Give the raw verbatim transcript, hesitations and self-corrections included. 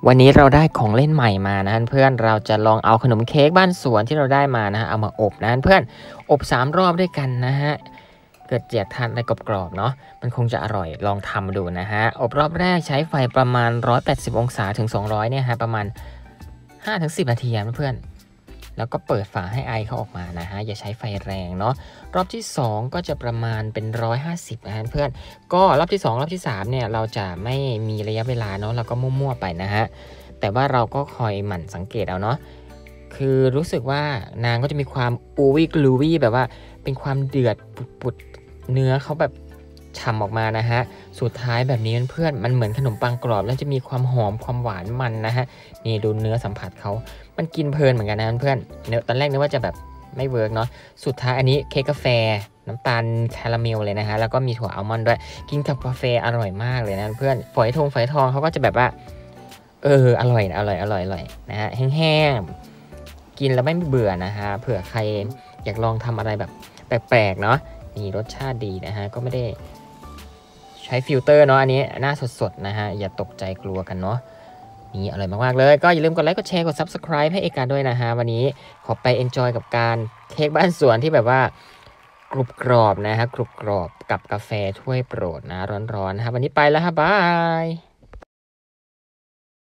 วันนี้เราได้ของเล่นใหม่มานะเพื่อนเราจะลองเอาขนมเค้กบ้านสวนที่เราได้มานะฮะเอามาอบนะเพื่อนอบสามรอบด้วยกันนะฮะเกิดอยากทานอะไรกรอบๆเนาะมันคงจะอร่อยลองทำดูนะฮะอบรอบแรกใช้ไฟประมาณหนึ่งร้อยแปดสิบองศาถึงสองร้อยเนี่ยฮะประมาณ ห้าถึงสิบ นาทีนะเพื่อนแล้วก็เปิดฝาให้ไอเขาออกมานะฮะอย่าใช้ไฟแรงเนาะรอบที่สองก็จะประมาณเป็นหนึ่งร้อยห้าสิบนะเพื่อนก็รอบที่สองรอบที่สามเนี่ยเราจะไม่มีระยะเวลาเนาะเราก็มั่วๆไปนะฮะแต่ว่าเราก็คอยหมั่นสังเกตเอาเนาะคือรู้สึกว่านางก็จะมีความอูวี่กลูวี่แบบว่าเป็นความเดือดปุดๆเนื้อเขาแบบฉ่ำออกมานะฮะสุดท้ายแบบนี้เพื่อนมันเหมือนขนมปังกรอบแล้วจะมีความหอมความหวานมันนะฮะนี่ดูเนื้อสัมผัสเขามันกินเพลินเหมือนกันนะเพื่อนตอนแรกนึกว่าจะแบบไม่เวิร์กเนาะสุดท้ายอันนี้เค้กกาแฟน้ำตาลคาราเมลเลยนะฮะแล้วก็มีถั่วอัลมอนด์ด้วยกินกับกาแฟอร่อยมากเลยนะเพื่อนฝอยทองฝอยทองเขาก็จะแบบว่าเอออร่อยอร่อยอร่อยอร่อยนะฮะแห้งๆกินแล้วไม่เบื่อนะฮะเผื่อใครอยากลองทำอะไรแบบแปลกๆเนาะนี่รสชาติดีนะฮะก็ไม่ได้ใช้ฟิลเตอร์เนาะอันนี้หน้าสดๆนะฮะอย่าตกใจกลัวกันเนาะนี่อร่อยมากๆเลยก็อย่าลืมกดไลค์กดแชร์กด Subscribe ให้เอกาด้วยนะฮะวันนี้ขอไป enjoy กับการเค้กบ้านสวนที่แบบว่ากรุบกรอบนะฮะกรุบกรอบกับกาแฟถ้วยโปรดนะร้อนๆนะฮะวันนี้ไปแล้วฮะบาย